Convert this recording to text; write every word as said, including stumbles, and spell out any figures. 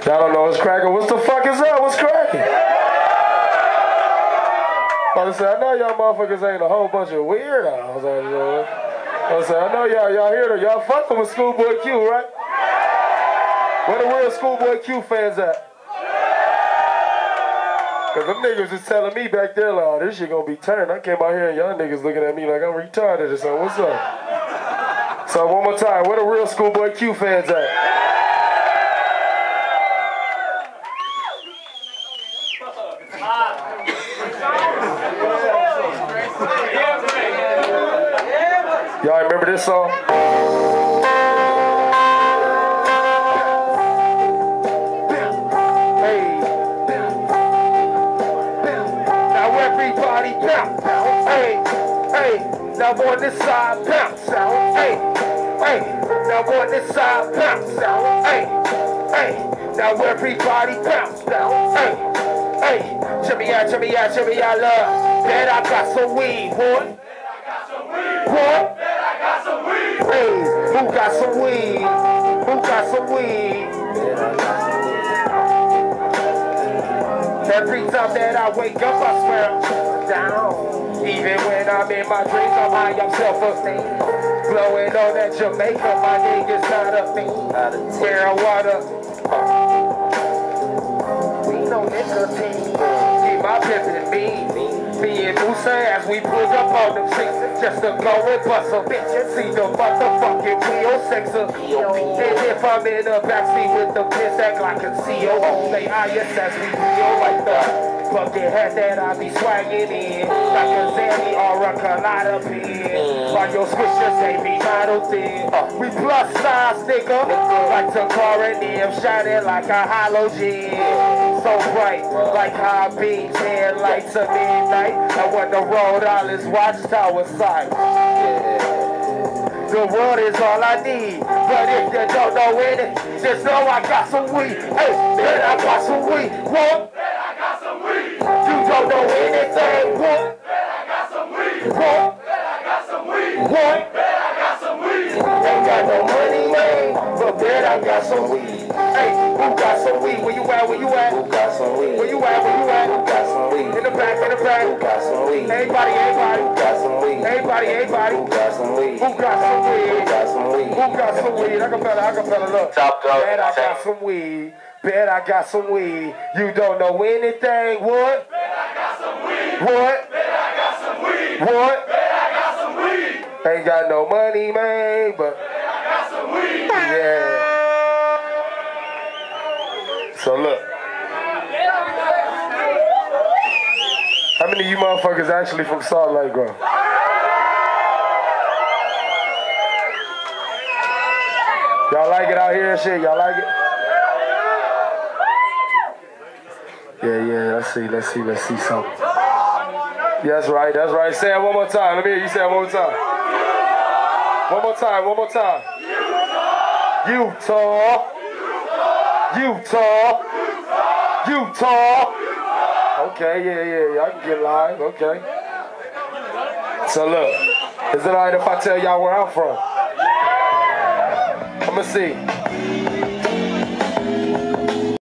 Y'all don't know what's cracking. What's the fuck is up? What's cracking? I said, I know y'all motherfuckers ain't a whole bunch of weirdos. I said, I know y'all y'all here though. Y'all fucking with Schoolboy Q, right? Where the real Schoolboy Q fans at? Cause them niggas is telling me back there like, oh, this shit gonna be turned. I came out here and y'all niggas looking at me like I'm retarded or something. What's up? So one more time, where the real Schoolboy Q fans at? Y'all remember this song? Now on this side, bounce out. Hey, hey. Now on this side, bounce out. Hey, hey. Now everybody bounce down. Hey, hey. Jimmy out, Jimmy out, Jimmy out, love. Bet I got some weed, boy. What? Bet I got some weed. Hey, who got some weed? Who got some weed? Every time that I wake up, I swear I'm down. Even when I'm in my dreams, I'm high, I'm self-esteem. Blowing on that Jamaica, my niggas not a fiend. Wearing water. We know nicotine. Keep my pimpin' me. Me and Musa as we pull up on them streets. Just to go and bust a bitch and see the motherfucking wheel sexer. And if I'm in the backseat with the piss, act like a C O O. Say I S as we feel like the bucket hat that I be swagging in, like a Zanny or a colada pin. While your switchers they be model thin. We plus size nigga, like Takara and them, shining like a halogen. So bright, like high beams, headlights at midnight. I want the Rhode Island's watchtower sight. The world is all I need, but if you don't know it, just know I got some weed. Hey, man, I got some weed. What? You don't know anything, what? Bet I got some weed. What? Bet I got some weed. What? Bet I got some weed. Ain't got no money, man, but bet I got some weed. Hey, who got some weed? Where you at? Where you at? Who got some weed? Where you at? Where you at? Who got some weed? In the back, in the back. Who got some weed? Everybody, everybody. Who got some weed? Everybody, everybody. Who got some weed? Who got some weed? Who got some weed? Who got some weed? Acapella, acapella, look. Top dog. Bet I got some weed. Bet I got some weed. You don't know anything, what? Bet I got some weed. What? Bet I got some weed. What? Bet I got some weed. Ain't got no money, man, but bet I got some weed. Yeah. So look. How many of you motherfuckers actually from Salt Lake Grove? Y'all like it out here and shit? Y'all like it? Yeah, yeah, let's see, let's see, let's see something. Yeah, that's right, that's right. Say it one more time. Let me hear you say it one more time. One more time, one more time. Utah. Utah. Utah. Okay, yeah, yeah, yeah, I can get live, okay. So look, is it alright if I tell y'all where I'm from? I'ma see.